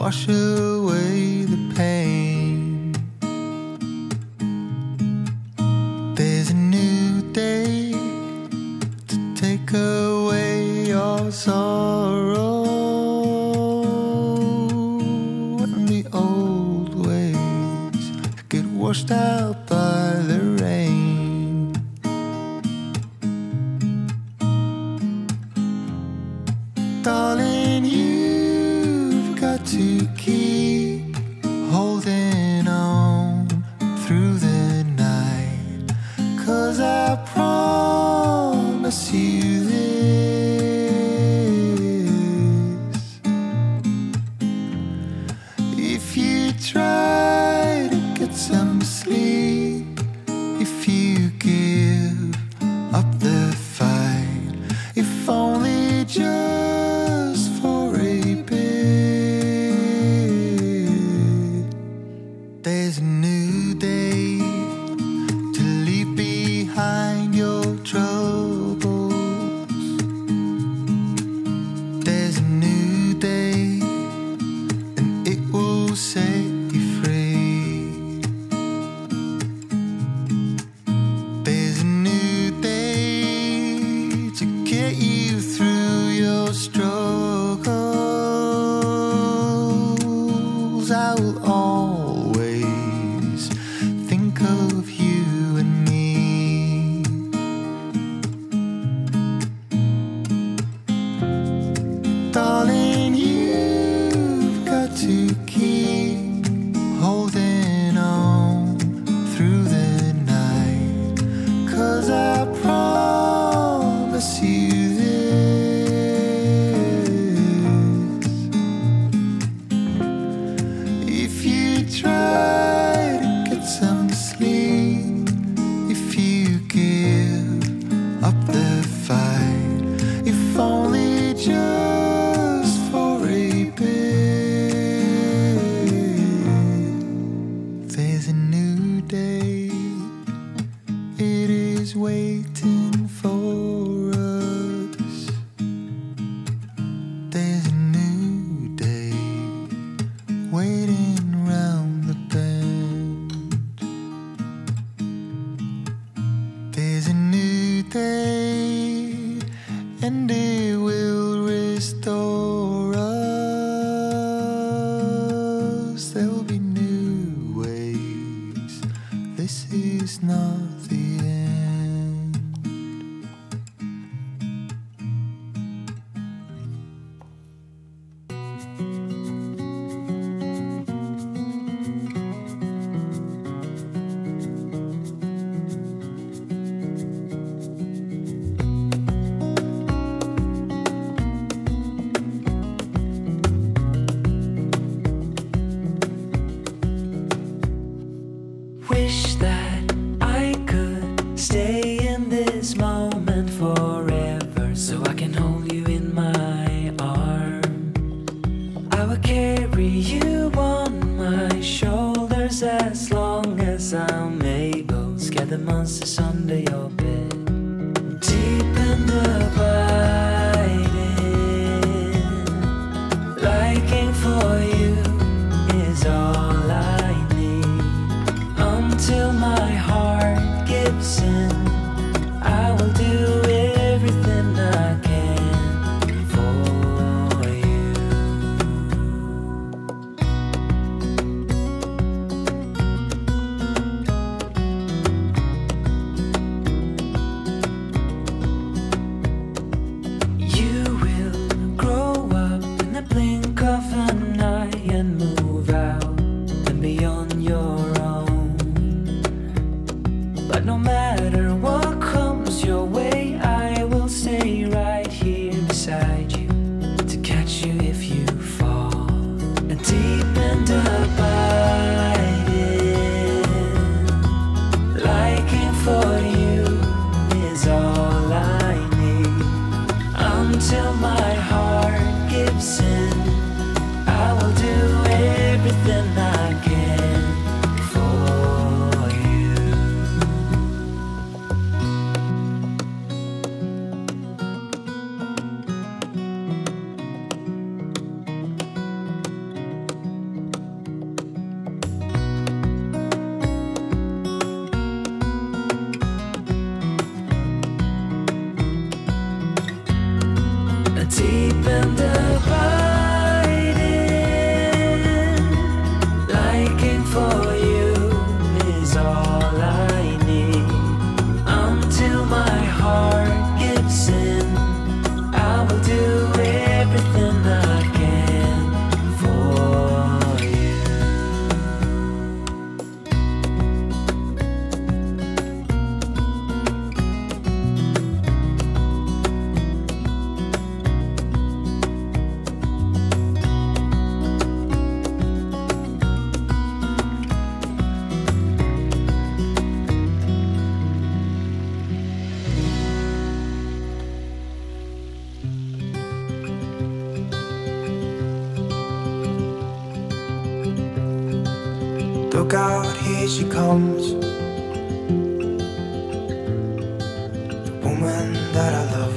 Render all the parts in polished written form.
wash away the pain. There's a new day to take away your sorrow, and the old ways get washed out by the rain. Darling, you've got to keep holding on through the night, 'cause I promise you this: if you try to get some sleep, if you give up the fight, if only just for a bit, there's a new day to leave behind your troubles. There's a new day, and it will set you free. There's a new day to get you through your struggles. I will always think of you and me. Darling, you've got to keep holding on through the night, 'cause I promise you this: if you try to get some sleep, if you give up the fight, if only just for a bit, there's a new day. It is waiting for us. There's a new day waiting round the bend. There's a new day, and it will restore us. There will be new ways. This is not the end. Wish that I could stay in this moment forever, so I can hold you in my arm. I will carry you on my shoulders as long as I'm able. Scare the monsters under your bed. Deep in the biting, liking for you is all I need. Until my heart gives in, I will do everything I can for you. deep and abiding. Liking for you is all I need. Until my heart gives in, I will do everything I can for you. Look out, here she comes, the woman that I love.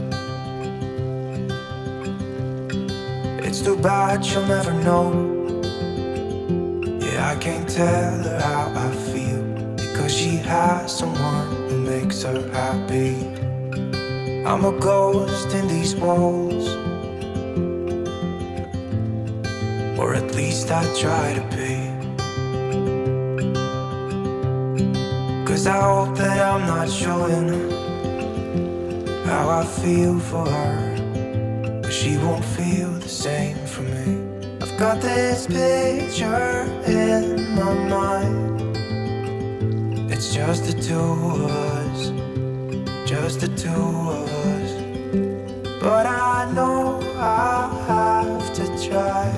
It's too bad she'll never know. Yeah, I can't tell her how I feel, because she has someone who makes her happy. I'm a ghost in these walls, or at least I try to be. 'Cause I hope that I'm not showing how I feel for her, but she won't feel the same for me. I've got this picture in my mind. It's just the two of us, just the two of us. But I know I have to try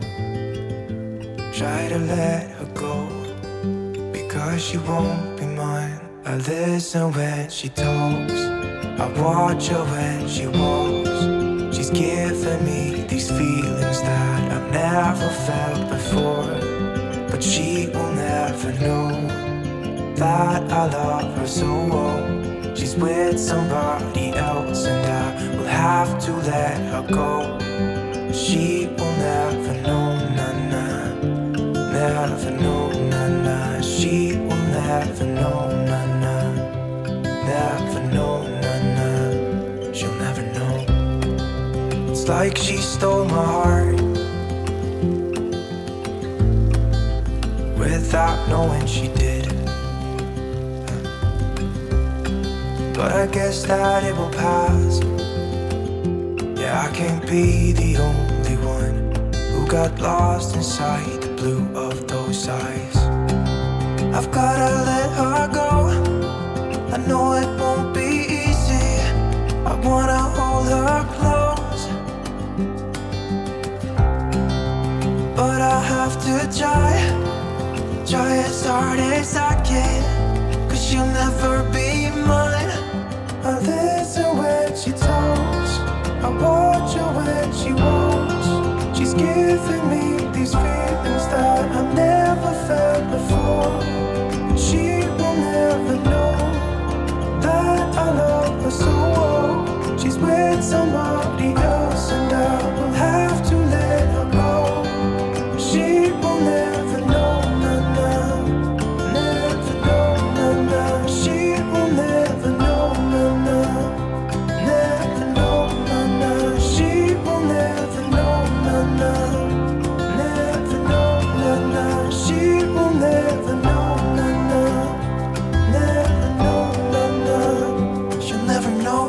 to let her go, because she won't be mine. I listen when she talks, I watch her when she walks. She's giving me these feelings that I've never felt before, but she will never know that I love her so well. She's with somebody else and I will have to let her go. She will never know, nah-nah, never know, nah-nah. She will never know, nah-nah, never know, nah-nah. She'll never know. It's like she stole my heart without knowing she did. But I guess that it will pass. Yeah, I can't be the only one who got lost inside the blue of those eyes. I've gotta let her go, I know it won't be easy. I wanna hold her close, but I have to try as hard as I can, 'cause she'll never be mine. I listen when she talks, I watch her when she walks. She's giving me these feelings that I've never felt before. She will never know that I love her so well. She's with somebody else and I will have to let her go. She will never know, nah-nah, never know, nah-nah. She will never know, nah-nah, never know, nah-nah. She will never know, nah-nah, never know, nah-nah. She will never know, nah-nah, never know, nah-nah. She'll never know.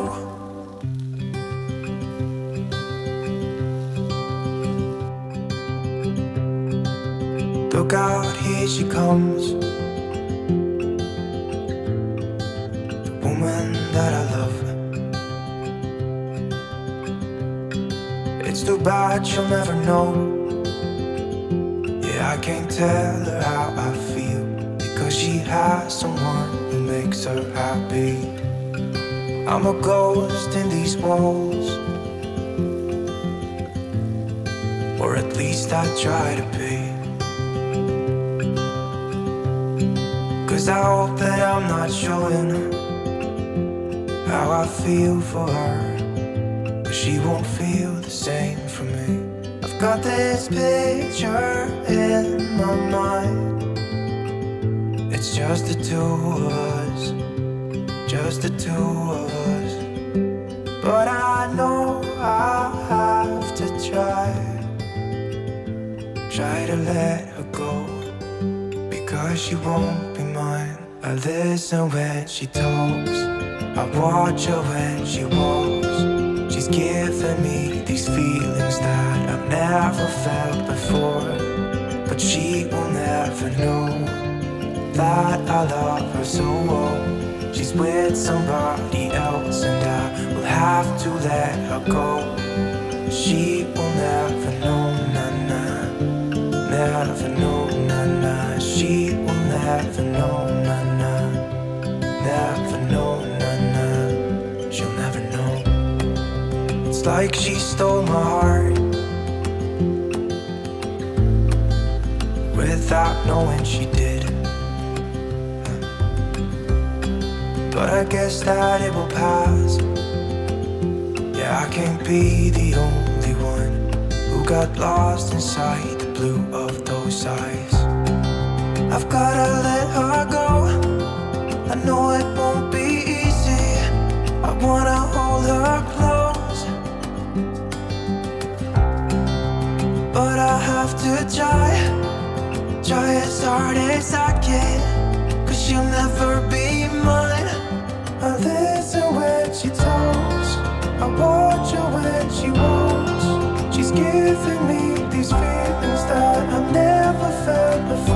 Look out, here she comes, the woman that I love. It's too bad she'll never know. Yeah, I can't tell her how I feel, because she has someone who makes her happy. I'm a ghost in these walls, or at least I try to be. 'Cause I hope that I'm not showing how I feel for her, but she won't feel the same for me. I've got this picture in my mind. It's just the two of us, just the two of us. But I know I try to let her go, because she won't be mine. I listen when she talks, I watch her when she walks. She's giving me these feelings that I've never felt before, but she will never know that I love her so well. She's with somebody else and I will have to let her go. She will never know, na-na, never know, na-na. She will never know, na-na, never know, na-na. She'll never know. It's like she stole my heart without knowing she did. But I guess that it will pass. Yeah, I can't be the only one who got lost inside the blue of those eyes. I've gotta let her go, I know it won't be easy. I wanna hold her close, but I have to try as hard as I can, 'cause she'll never be mine. I listen when she talks, I watch her when she walks. She's giving me these feelings that I've never felt before.